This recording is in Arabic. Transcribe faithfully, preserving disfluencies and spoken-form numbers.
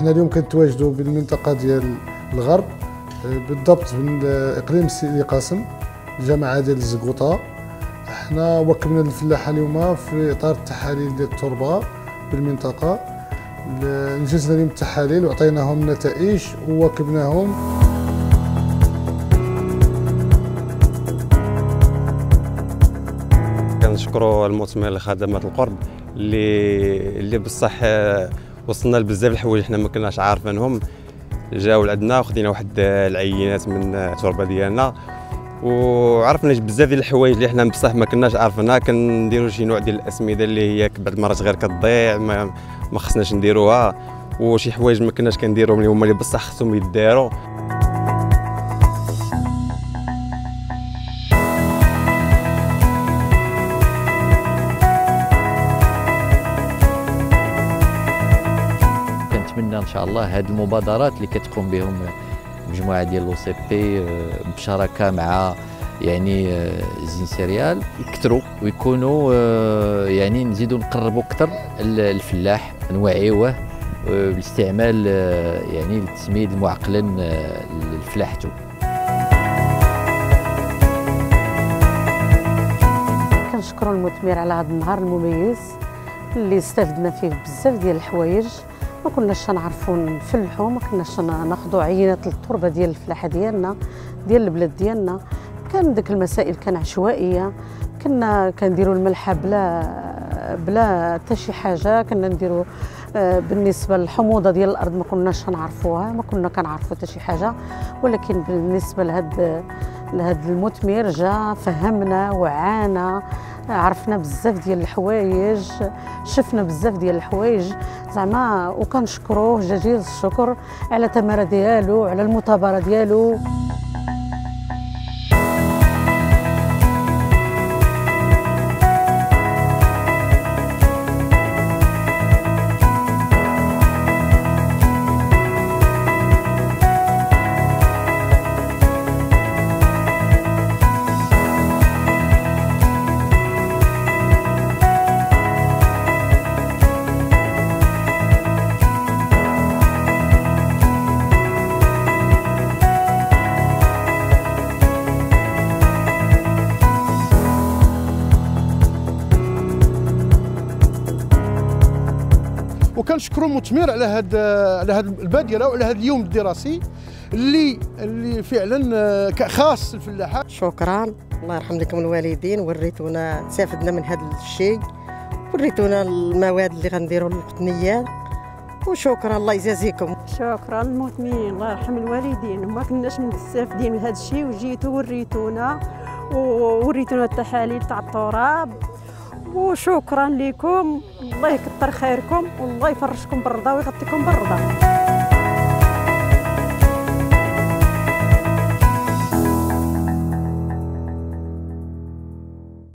حنا اليوم كنتواجدوا بالمنطقه ديال الغرب، بالضبط من اقليم سيدي قاسم، الجامعه ديال الزقوطه. حنا وكبنا الفلاحه اليوم في اطار التحاليل ديال التربه بالمنطقه. نجزنا اليوم التحاليل وعطيناهم النتائج وواكبناهم. كنشكروا المثمر لخدمات القرب اللي اللي بصح وصلنا لبزاف الحوايج حنا ما كناش عارفينهم. جاو لعندنا وخدينا واحد العينات من التربه ديالنا وعرفنا بزاف ديال الحوايج اللي حنا بصح ما كناش عارفينها. كنديروا شي نوع ديال الاسمده اللي هي بعض المرات غير كتضيع، ما, ما خصناش نديروها، وشي حوايج ما كناش كنديروهم اللي هما اللي بصح خصهم يداروا. كنتمنى ان شاء الله هذه المبادرات اللي كتقوم بهم مجموعه ديال لو سي بي بشراكه مع يعني زين سيريال يكثروا ويكونوا يعني نزيدوا نقربوا اكثر الفلاح، نوعيوه باستعمال يعني التسميد المعقلا لفلاحته. كنشكروا المثمر على هذا النهار المميز اللي استفدنا فيه بزاف ديال الحوايج ما كناش نعرفوا نفلحوا، ما كناش ناخذوا عينات التربه ديال الفلاحه ديالنا ديال البلاد ديالنا. كان ديك المسائل كان عشوائيه، كنا كنديروا الملحه بلا بلا حتى شي حاجه، كنا نديروا بالنسبه للحموضه ديال الارض ما كناش نعرفوها، ما كنا كنعرفوا حتى شي حاجه. ولكن بالنسبه لهاد لهاد المثمر جا فهمنا وعانا، عرفنا بزاف ديال الحوايج، شفنا بزاف ديال الحوايج زعما، وكنشكروه جزيل الشكر على الثمره ديالو وعلى المثابره ديالو. وكنشكروا المثمر على هذا على هذه البادره وعلى هذا اليوم الدراسي اللي اللي فعلا خاص الفلاحه. شكرا، الله يرحم لكم الوالدين، وريتونا استفدنا من هذا الشيء، وريتونا المواد اللي غنديروا للقطنيات، وشكرا الله يجازيكم. شكرا المثمرين، الله يرحم الوالدين، وما كناش مستافدين من هذا الشيء وجيتوا وريتونا ووريتونا التحاليل تاع التراب، وشكرا لكم. الله يكثر خيركم والله يفرجكم بالرضا ويغطيكم بالرضا.